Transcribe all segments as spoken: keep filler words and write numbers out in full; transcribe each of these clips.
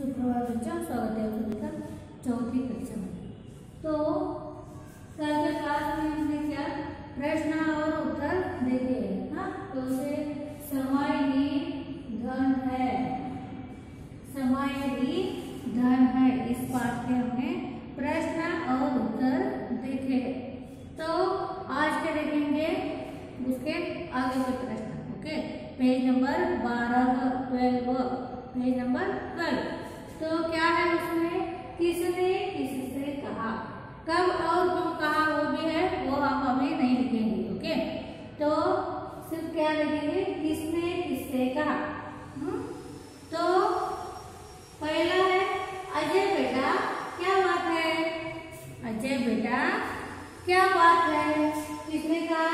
सुप्रभात बच्चों, स्वागत है आप सभी का चौथी कक्षा में। तो कल के क्लास में हमने क्या प्रश्न और उत्तर देखे हैं। हाँ, तो उसे समय ही धन है, समय ही धन है। इस पाठ के हमने प्रश्न और उत्तर देखे हैं। तो आज के देखेंगे उसके आगे के प्रश्न। ओके, पेज नंबर बारह, ट्वेल्व, पेज नंबर ट्वेल्व। तो क्या है उसमें, किसने किससे कहा, कब और क्यों कहा वो भी है, वो हम अभी नहीं लिखेंगे। ओके, तो सिर्फ क्या लिखेंगे, किसने किससे कहा। हुँ? तो पहला है अजय बेटा क्या बात है, अजय बेटा क्या बात है, किसने कहा,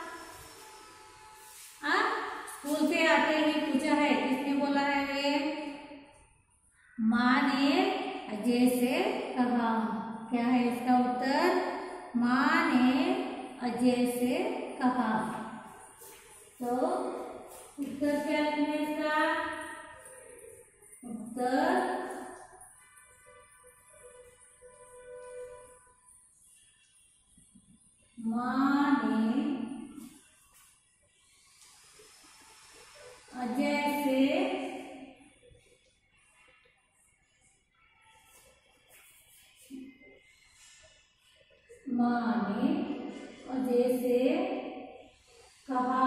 हाँ स्कूल से आते ही पूछा है, किसने बोला है, माँ ने अजय से कहा। क्या है इसका उत्तर, माँ ने अजय से कहा। तो उत्तर क्या है इसका, उत्तर माँ ने अजय से माँ ने अजय से कहा।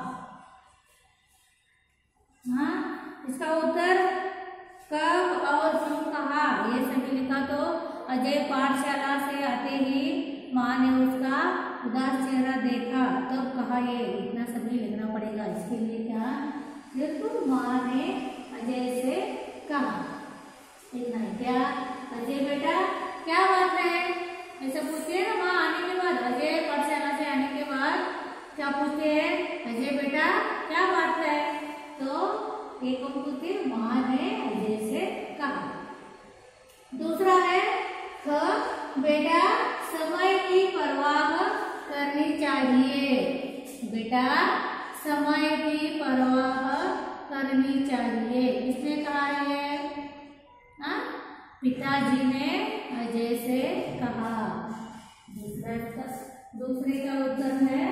हाँ, इसका उत्तर कब और क्यों कहा ये सभी लिखा। तो अजय पाठशाला से आते ही माँ ने उसका उदास चेहरा देखा, तब कहा, ये इतना सभी लिखना पड़ेगा। इसके लिए क्या, सिर्फ माँ ने अजय से कहा, इतना ही। क्या अजय बेटा क्या बात है, ऐसा पूछते हैं ना माँ आने के बाद, अजय पाठशाला से आने के बाद क्या पूछते हैं, अजय बेटा क्या बात है। तो एक पूछते माँ ने अजय से कहा। दूसरा है ख, बेटा समय की परवाह करनी चाहिए, बेटा समय की परवाह करनी चाहिए, किसने कहा है, हाँ पिताजी ने अजय से कहा। दूसरा का दूसरे का उत्तर है,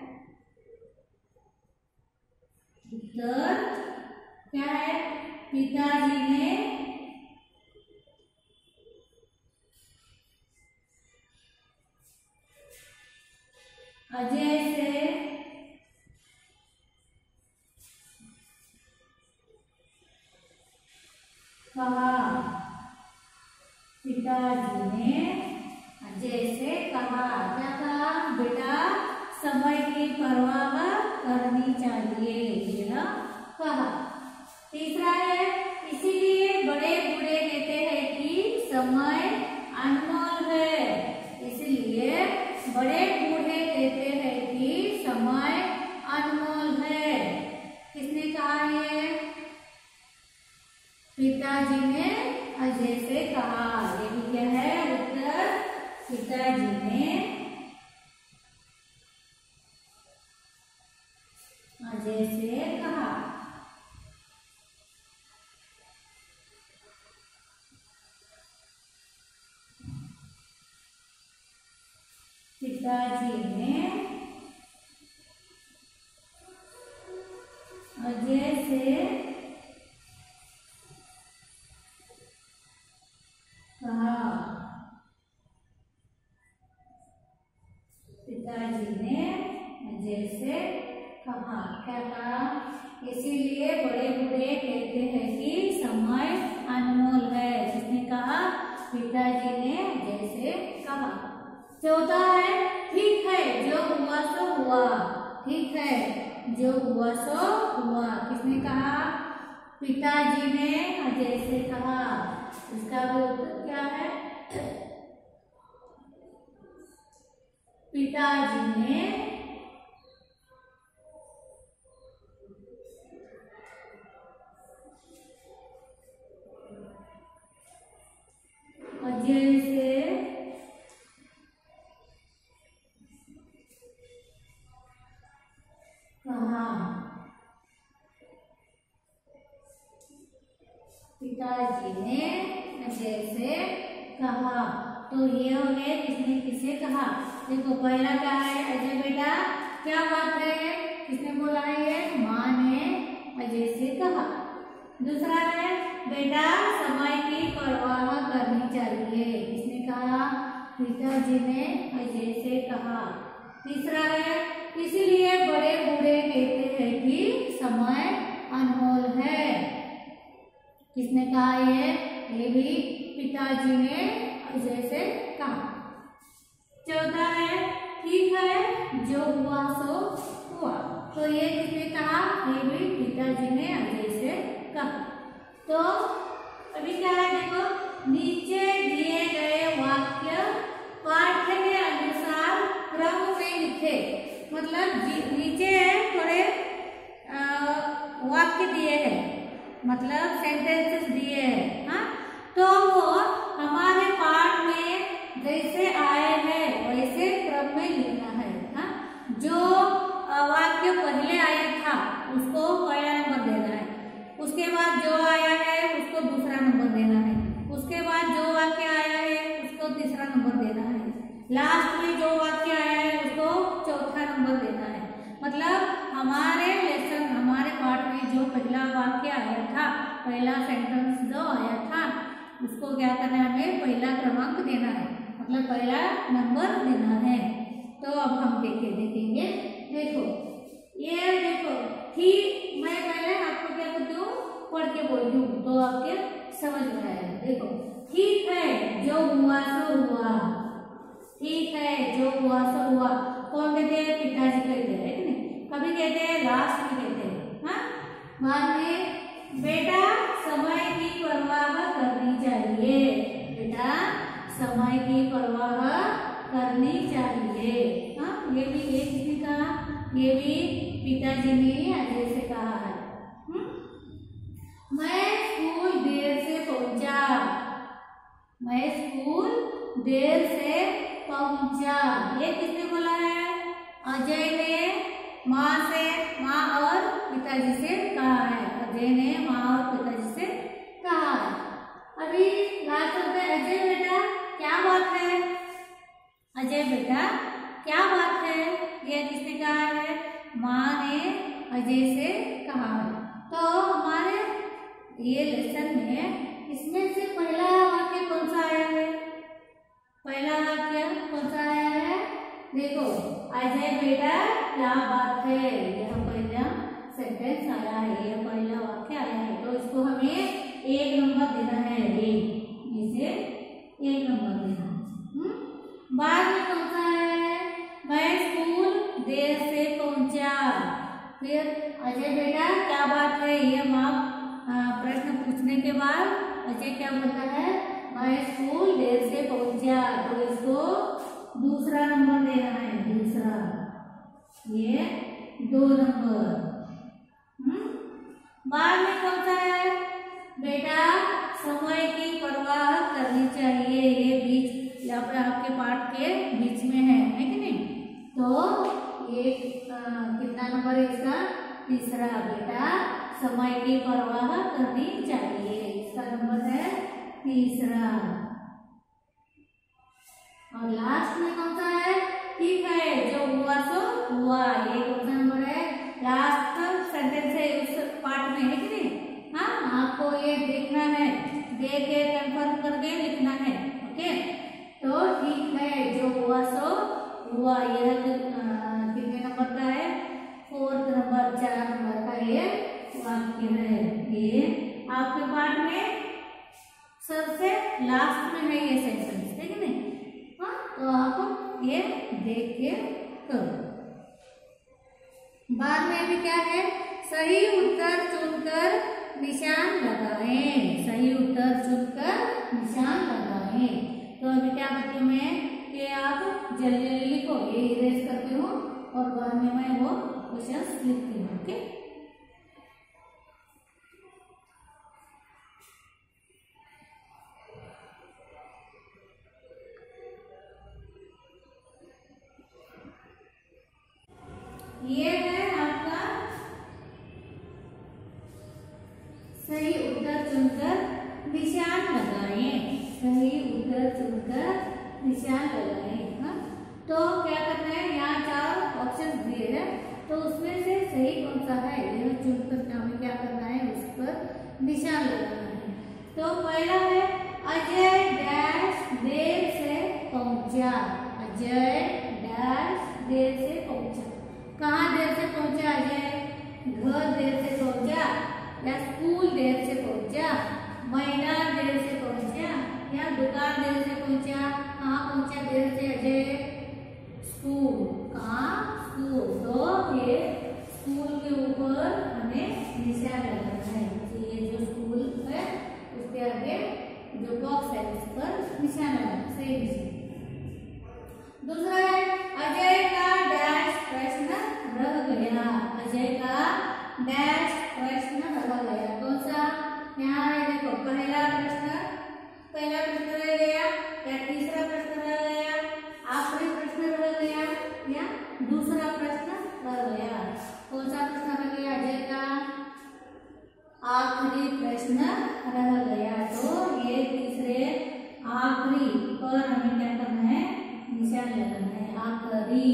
उत्तर क्या है, पिताजी ने अजय से कहा, पिताजी ने अजय से कहा। क्या कहा, बेटा समय की परवाह करनी चाहिए, यह कहा। तीसरा है, इसीलिए बड़े बूढ़े कहते हैं कि समय अनमोल है, इसलिए बड़े बूढ़े कहते हैं कि समय अनमोल है, किसने कहा ये, पिताजी ने अजय से कहा। ये भी क्या है उत्तर, पिताजी ने अजय से कहा। पिताजी ने अजय से कहा, पिताजी ने अजय से कहा। क्या कहा, इसीलिए बड़े बूढ़े कहते हैं कि समय अनमोल है, किसने कहा, पिताजी ने अजय से कहा। चौथा है, ठीक है जो हुआ सो हुआ, ठीक है जो हुआ सो हुआ, किसने कहा, पिताजी ने अजय से कहा। इसका भी उत्तर क्या है, पिताजी ने अजय से कहा। पिताजी ने अजय से कहा। तो ये हो गए किसने किसे कहा। देखो पहला क्या है, अजय बेटा क्या बात है, किसने बोला है, ये माँ ने अजय से कहा। दूसरा है बेटा समय की परवाह करनी चाहिए, किसने कहा, पिताजी ने अजय से कहा। तीसरा है इसीलिए बड़े बूढ़े कहते हैं कि समय अनमोल है, किसने कहा, ये ये भी पिताजी ने अजय से कहा। चौथा है ठीक है जो हुआ सो हुआ, तो ये किसने कहा, ये भी पिताजी ने अजय से कहा। तो अभी क्या है देखो, नीचे दिए गए वाक्य पाठ्य के अनुसार क्रम में लिखे, मतलब नीचे थोड़े वाक्य दिए हैं, मतलब सेंटेंसेस दिए हैं, हाँ, तो वो हमारे पाठ में जैसे आए हैं वैसे क्रम में लिखना है, हाँ, जो वाक्य पहले आया था उसको पहला नंबर देना है, उसके बाद जो आया है उसको दूसरा नंबर देना है, उसके बाद जो वाक्य आया है उसको तीसरा नंबर देना है, लास्ट में जो वाक्य आया है उसको चौथा नंबर देना है। मतलब हमारे लेसन हमारे पाठ में जो पहला वाक्य आया था, पहला सेंटेंस जो आया था उसको क्या करना है, हमें पहला क्रमांक देना है, मतलब पहला नंबर देना है। तो अब हम देखे देखेंगे, देखो ये देखो ठीक, मैं पहले आपको क्या करती हूँ पढ़ के बोलती हूँ तो आपके समझ में आएगा। देखो ठीक है जो हुआ सो हुआ, ठीक है जो हुआ सो हुआ, कौन कहते हैं, पिताजी कहते हैं कि नहीं, कभी कहते हैं लास्ट में कहते हैं, हाँ, बाद में बेटा समय की परवाह करनी चाहिए, बेटा समय की परवाह करनी चाहिए, हाँ, ये भी एक किसने कहा, ये भी पिताजी ने अजय से कहा है। हुँ? मैं स्कूल देर से पहुंचा, मैं स्कूल देर से पहुंचा, ये किसने बोला है, अजय ने माँ से, माँ और पिताजी से कहा है, अजय ने माँ और पिताजी से कहा है। अभी लास्ट शब्द है अजय बेटा क्या बात है, अजय बेटा क्या बात है, ये किसने कहा है, माँ ने अजय से कहा है। तो हमारे ये लेसन में इसमें से पहला वाक्य कौन सा आया है, पहला वाक्य कौन सा आया है, देखो अजय बेटा क्या बात है, यह पहला सेंटेंस आया है, यह पहला वाक्य आया है, तो इसको हमें एक नंबर देना है, एक इसे एक नंबर देना। हम्म बाद में कौन सा है, मैं स्कूल देर से पहुंचा, फिर अजय बेटा क्या बात है, ये माँ प्रश्न पूछने के बाद अजय क्या बोलता है, मैं स्कूल देर से पहुंचा, तो इसको दूसरा नंबर देना है, दूसरा, ये दो नंबर। हम्म बाद में कौन सा है, बेटा समय की परवाह करनी चाहिए, ये बीच यहाँ पे आपके पाठ के बीच में है, है कि नहीं, तो ये कितना नंबर है इसका, तीसरा, बेटा समय की परवाह करनी चाहिए, इसका नंबर है तीसरा। और लास्ट में कौन सा है, ठीक है जो हुआ सो हुआ, ये कौन सा नंबर है, लास्ट सेंटेंस है उस पार्ट में, है कि नहीं, हाँ, आपको ये देखना है, देख के कंफर्म करके लिखना है, ओके। तो ठीक है जो हुआ सो हुआ, यह कितने नंबर का है, फोर्थ नंबर, चार नंबर का ये वाक्य है, ये आपके पाठ में सबसे लास्ट में है ये सेंटेंस, है कि नहीं, हाँ, तो आप ये देख के करो। बाद में भी क्या है, सही उत्तर चुनकर निशान लगाएं, सही उत्तर चुनकर निशान लगाएं। तो अभी क्या करती हूँ मैं, कि आप जल्दी जल्दी लिखो, ये इरेज करती हूँ और बाद में मैं वो क्वेश्चंस लिखती हूँ, ओके। ये है आपका सही उत्तर चुनकर निशान लगाएं। सही उत्तर चुनकर निशान लगाएं। हाँ, तो क्या करना है, यहाँ चार ऑप्शन दिए हैं, तो उसमें से सही कौन सा है यह चुनकर हमें क्या करना है, उस पर निशान लगाना है। तो पहला है अजय डैश देर से पहुंचा। अजय डैश देर से पहुंचा। कहाँ देर से पहुंचा अजय? घर देर से पहुंचा या स्कूल देर से पहुंचा, महीना देर से पहुंचा या दुकान देर से पहुंचा? कहाँ पहुंचा देर से अजय? स्कूल। कहाँ? स्कूल। तो ये स्कूल के ऊपर हमें निशान लगाना है। तो ये जो स्कूल है उसके आगे जो बॉक्स है उस पर निशान लगाना, सही निशान। दूसरा है अजय का डैश प्रश्न रह गया। अजय का डैश प्रश्न रह गया। कौन सा? यहाँ है देखो, पहला प्रश्न पहला प्रश्न रह गया या तीसरा प्रश्न रह गया, आखिरी प्रश्न रह गया या दूसरा प्रश्न रह गया? कौन सा प्रश्न रह गया अजय का? आखिरी प्रश्न रह गया। तो ये तीसरे आखिरी पर हमें क्या करना है, निशान लगाना है। आखिरी,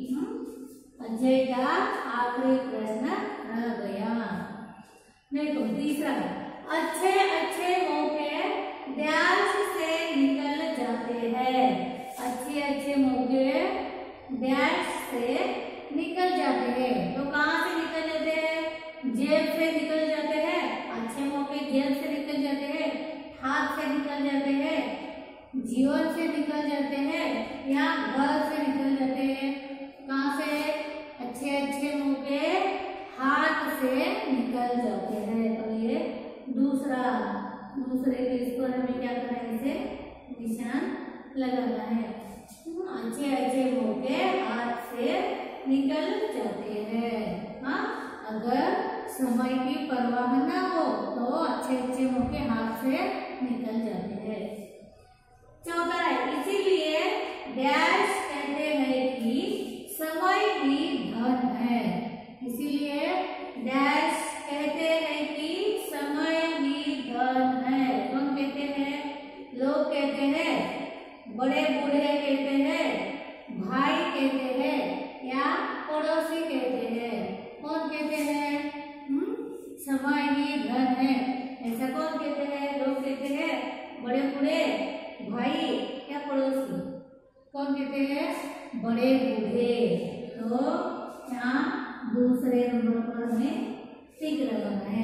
अजय का आखिरी प्रश्न रह गया। देखो तीसरा, अच्छे अच्छे मौके डैश से निकल जाते हैं। अच्छे अच्छे मौके डैश से निकल जाते हैं। तो कहाँ से निकल जाते हैं? जेब से निकल जाते हैं। अच्छे मौके जेब से निकल जाते हैं, हाथ से निकल जाते हैं, जीवन से निकल जाते हैं या घर से निकल जाते हैं? कहाँ से? अच्छे अच्छे मौके हाथ से निकल जाते हैं। तो ये दूसरा दूसरे पेज पर हमें क्या करना है, इसे निशान लगाना है। अच्छे अच्छे मौके हाथ से निकल जाते हैं। हाँ, अगर समय की परवाह न हो तो अच्छे अच्छे मौके हाथ से निकल जाते हैं। चौथा है इसीलिए डैश कहते हैं कि समय ही धन है। इसीलिए डैश कहते हैं कि समय ही धन है। कौन कहते हैं? लोग कहते हैं, बड़े बूढ़े कहते हैं, भाई कहते हैं या पड़ोसी कहते हैं। कौन कहते हैं? हम्म समय ही धन है, ऐसा कौन कहते हैं? लोग कहते हैं, बड़े बूढ़े, भाई या पड़ोसी? कौन कहते हैं? बड़े बूढ़े। तो यहाँ दूसरे नंबर पर हमें टिक लगाना है।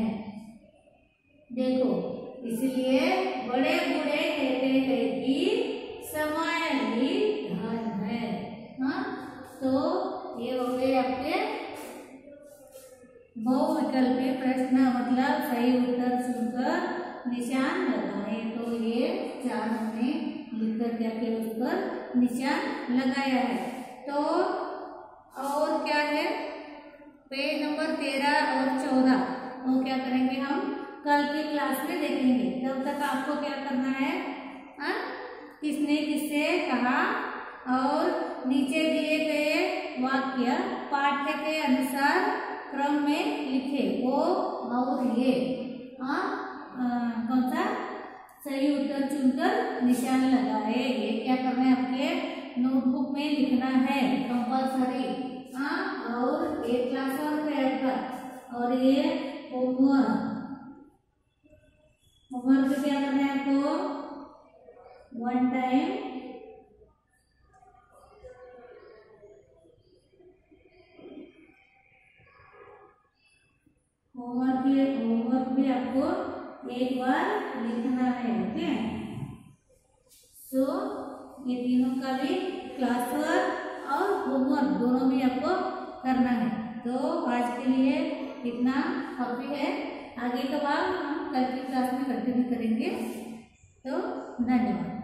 देखो, इसलिए बड़े बूढ़े कहते हैं कि समय ही धन है। हाँ, तो ये हो गए आपके बहुविकल्पी प्रश्न, मतलब सही उत्तर चुनकर निशान लगाए। तो ये चार हमने लिख कर के उस पर निशान लगाया है। तो और क्या है, पेज नंबर तेरह और चौदह वो क्या करेंगे हम कल की क्लास में देखेंगे। तब तक आपको क्या करना है, आ? किसने किससे कहा और नीचे दिए गए वाक्य पाठ्य के अनुसार क्रम में लिखे। वो और ये हाँ कौन सा सही उत्तर चुनकर निशान लगाए। ये क्या करना है, आपके नोटबुक में लिखना है कंपल्सरी। हाँ, और एक क्लास वर्क है आपका, और ये होमवर्क होमवर्क क्या करना है आपको, वन टाइम होमवर्क होमवर्क भी आपको एक बार लिखना है। ओके, सो ये तीनों का भी क्लास वर्क और होमवर्क दोनों भी आपको करना है। तो आज के लिए इतना काफी है। आगे का भाग हम कल की क्लास में कंटिन्यू करेंगे। तो धन्यवाद।